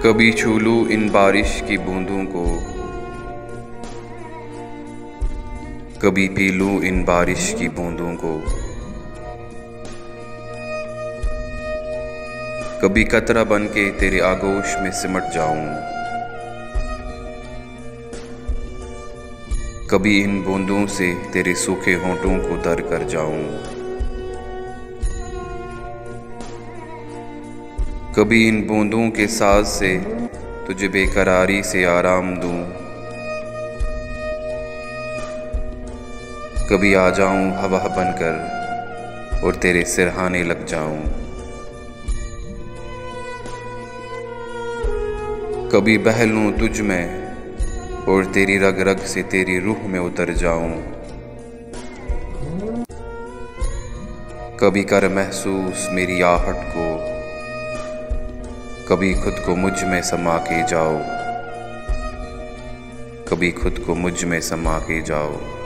कभी छू लूं इन बारिश की बूंदों को, कभी पी लूं इन बारिश की बूंदों को। कभी कतरा बन के तेरे आगोश में सिमट जाऊं, कभी इन बूंदों से तेरे सूखे होंठों को तर कर जाऊं, कभी इन बूंदों के साज से तुझे बेकरारी से आराम दूं, कभी आ जाऊं हवा बनकर और तेरे सिरहाने लग जाऊं, कभी बह लूं तुझ में और तेरी रग रग से तेरी रूह में उतर जाऊं, कभी कर महसूस मेरी आहट को, कभी खुद को मुझ में समा के जाओ, कभी खुद को मुझ में समा के जाओ।